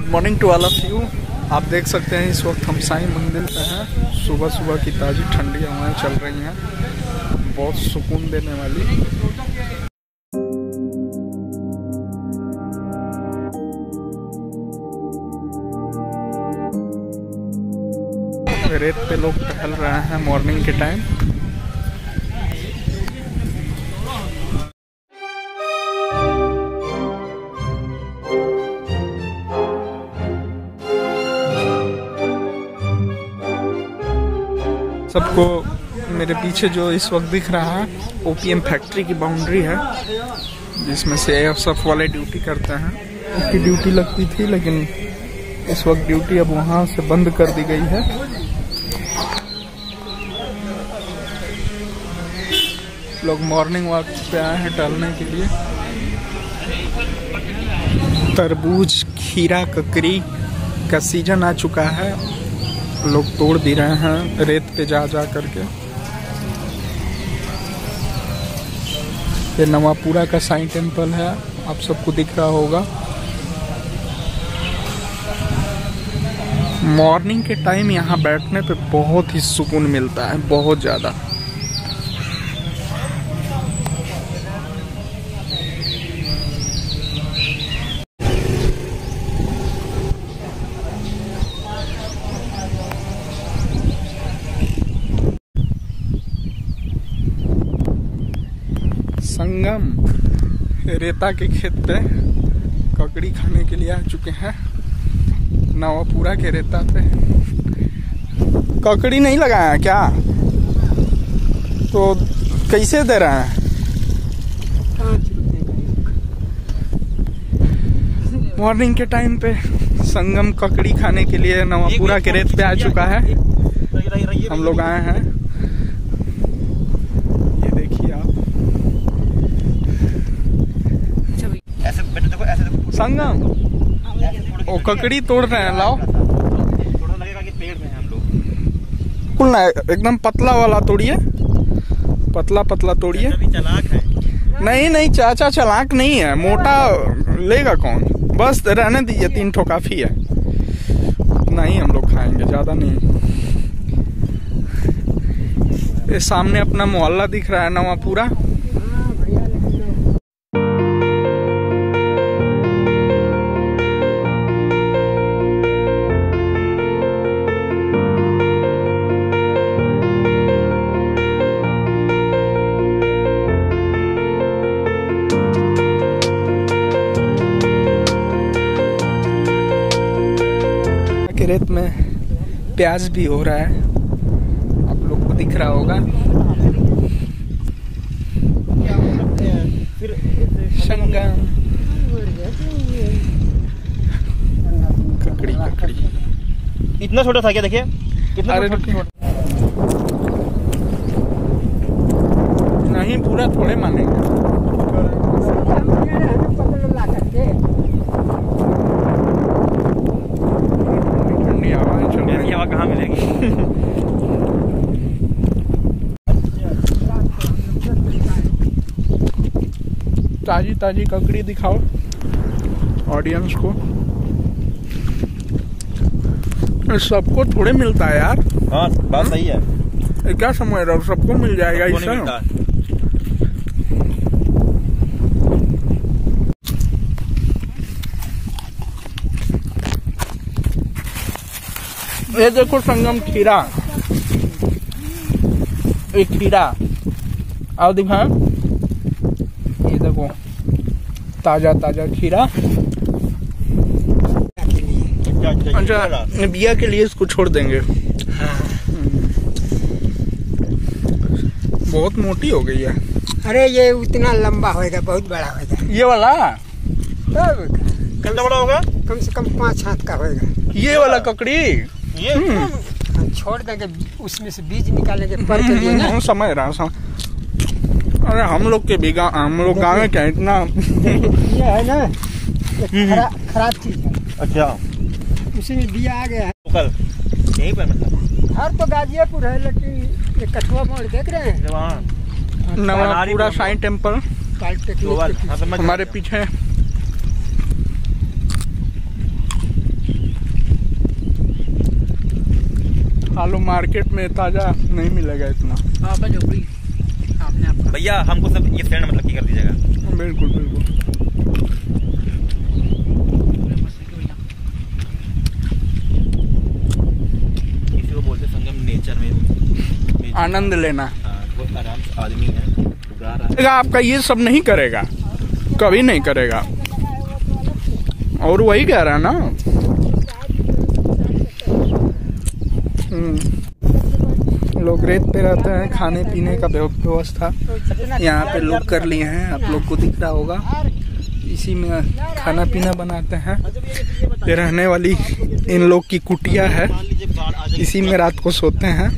Morning to all of you. आप देख सकते हैं इस वक्त हम साईं मंदिर पे हैं। सुबह सुबह की ताज़ी ठंडी हवाएं चल रही हैं, बहुत सुकून देने वाली। रेत पे लोग टहल रहे हैं मॉर्निंग के टाइम। सबको मेरे पीछे जो इस वक्त दिख रहा है ओपीएम फैक्ट्री की बाउंड्री है, जिसमें से एएफएफ वाले ड्यूटी करते हैं। उनकी ड्यूटी लगती थी, लेकिन इस वक्त ड्यूटी अब वहां से बंद कर दी गई है। लोग मॉर्निंग वॉक पे आए हैं टहलने के लिए। तरबूज, खीरा, ककड़ी का सीजन आ चुका है। लोग तोड़ भी रहे हैं रेत पे जा करके। ये नवापुरा का साईं टेम्पल है, आप सबको दिख रहा होगा। मॉर्निंग के टाइम यहाँ बैठने पे बहुत ही सुकून मिलता है, बहुत ज़्यादा। संगम रेता के खेत पे ककड़ी खाने के लिए आ चुके हैं। नवापुरा के रेता पे ककड़ी नहीं लगाया क्या? तो कैसे दे रहे हैं? मॉर्निंग के टाइम पे संगम ककड़ी खाने के लिए नवापुरा के रेत पे आ चुका है। हम लोग आए हैं, ये देखिए आप। संगम ओ ककड़ी तोड़ रहे हैं, लाओ। लगेगा कि पेड़ में हैं हम लोग। कुल ना एकदम पतला वाला तोड़िए, पतला पतला तोड़िए। चालाक है? नहीं चाचा चालाक नहीं है, मोटा लेगा कौन। बस रहने दीजिए, 3 ठो काफी है। नहीं हम लोग खाएंगे, ज्यादा नहीं। ये सामने अपना मोहल्ला दिख रहा है नवापुरा। रेत में प्याज भी हो रहा है, आप लोग को दिख रहा होगा। संगम ककड़ी इतना छोटा था क्या? देखिए कितना छोटा। नहीं पूरा थोड़े मानेंगे। हवा कहाँ मिलेगी? ताजी ताजी ककड़ी दिखाओ ऑडियंस को। सबको थोड़े मिलता है यार। हाँ बात सही है। क्या समझ रहा हो, सबको मिल जाएगा ऐसा? ये देखो संगम खीरा, एक खीरा आओ दिखा। ये देखो ताजा ताजा खीरा। अच्छा बिया के लिए इसको छोड़ देंगे। बहुत मोटी हो गई है। अरे ये उतना लंबा होएगा, बहुत बड़ा होएगा। ये वाला कितना बड़ा होगा? कम से कम 5 हाथ का होएगा। ये वाला ककड़ी ये छोड़ देंगे, उसमें से बीज निकालेंगे पर के लिए ना। समझ रहा। अरे हम लोग के भी हम लोग गाँव में क्या इतना ये है ना, खराब चीज है। अच्छा उसी में बिया आ गया है। कल यहीं पर मतलब हर तो गाजियापुर है, लेकिन ये कठुआ मोड़ देख रहे हैं वहाँ नवापुरा साईं टेम्पल पॉलिटेक्निक हमारे पीछे आलू मार्केट में ताजा नहीं मिलेगा इतना। आपका झोपड़ी आपने आपका भैया हमको सब ये स्टैंड मतलब की कर दीजिएगा। बिल्कुल बिल्कुल। इसी को बोलते संगम नेचर में आनंद लेना। हाँ, वो आराम से आदमी है उगा रहा है। आपका ये सब नहीं करेगा, कभी नहीं करेगा। और वही कह रहा है ना। लोग रेत पे रहते हैं, खाने पीने का व्यवस्था यहाँ पे लोग कर लिए हैं। आप लोग को दिख रहा होगा, इसी में खाना पीना बनाते हैं। ये रहने वाली इन लोग की कुटिया है, इसी में रात को सोते हैं।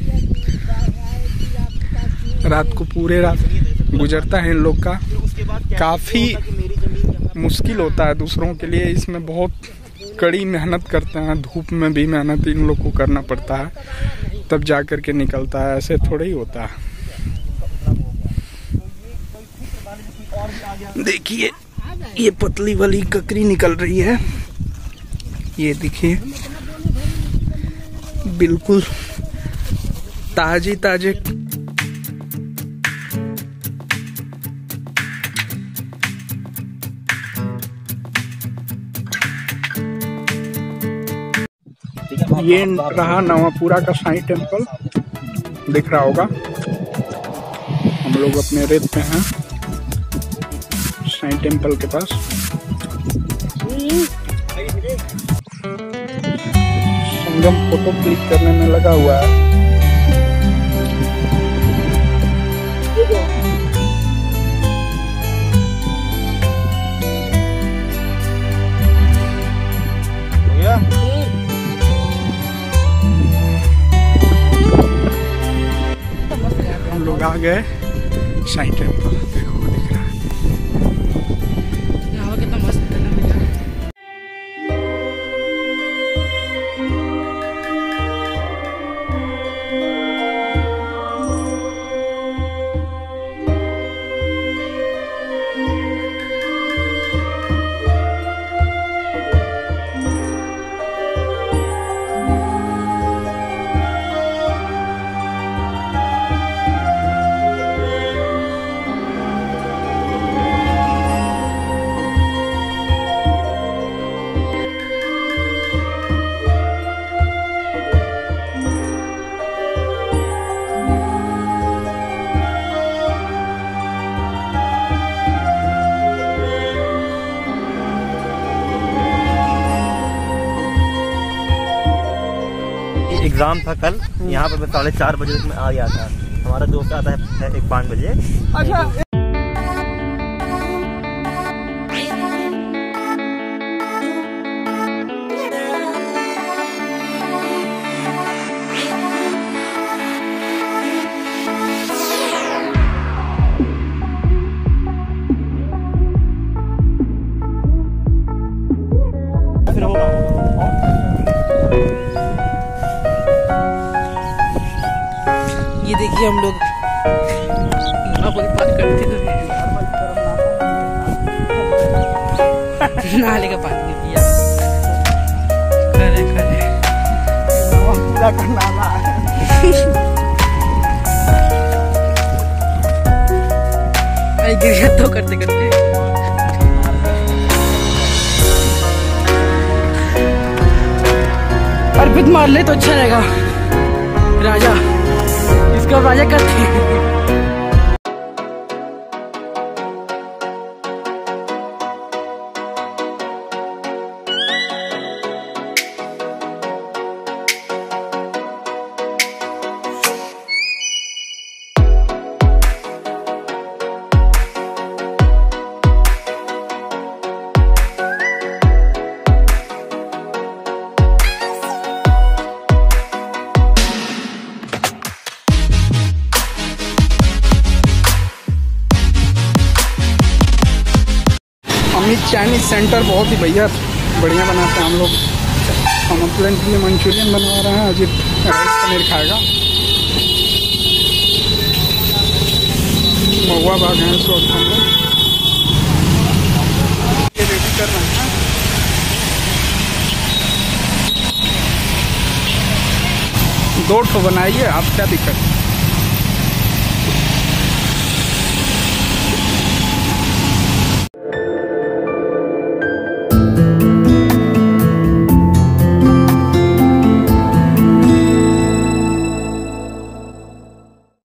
रात को पूरे रात गुजरता है इन लोग का। काफी मुश्किल होता है दूसरों के लिए, इसमें बहुत कड़ी मेहनत करते हैं। धूप में भी मेहनत इन लोग को करना पड़ता है, तब जा कर के निकलता है, ऐसे थोड़ा ही होता है। देखिए ये पतली वाली ककड़ी निकल रही है, ये देखिए बिल्कुल ताजी ताजे। ये रहा नवापुरा का साईं टेम्पल, दिख रहा होगा। हम लोग अपने रेत पे हैं साईं टेम्पल के पास। संगम फोटो क्लिक करने में लगा हुआ है। हम लोग आ गए साईं टेम्पल, देखो दिख रहा है। यहाँ कितना मस्त है भैया। एग्जाम था कल, यहाँ पर 4:30 बजे तक मैं आ गया था। हमारा दोस्त आता है 1-5 बजे। अच्छा फिर होगा। ये देखिए हम लोग बात करते थे नाले का पानी पिया। खरे खरे गिर गया तो करते करते। अर्पित मार ले तो अच्छा रहेगा। राजा इसका राजा करते हैं। अमित चाइनीज सेंटर बहुत ही भैया बढ़िया बनाते हैं। हम लोग हम अपने लिए मंचूरियन बनवा रहे हैं। अजीत राइस पनीर खाएगा। महुआ बाग है इस वक्त हम लोग ये रेडी कर रहे हैं। 2 ठो बनाइए, आप क्या दिक्कत है।